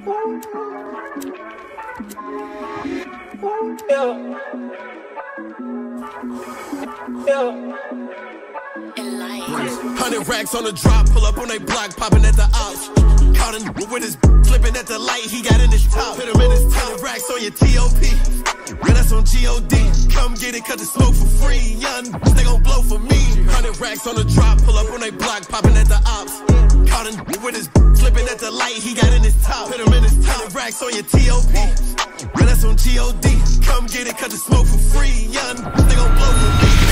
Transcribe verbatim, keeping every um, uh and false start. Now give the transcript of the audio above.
Yeah. Yeah. Hundred racks on the drop, pull up on they block, popping at the ops. Caught a with his flipping at the light, he got in his top. Hit him in his top. Racks on your T O P, yeah, that's on G O D. Come get it, cut the smoke for free. Young, they gon' blow for me. Hundred racks on the drop, pull up on they block, popping at the ops. Caught a with his flipping at the light, he got in his top. Hit him in his top. Hundred racks on your T O P, yeah, that's on G O D. Come get it, cut the smoke for free. Young, they gon' blow for me.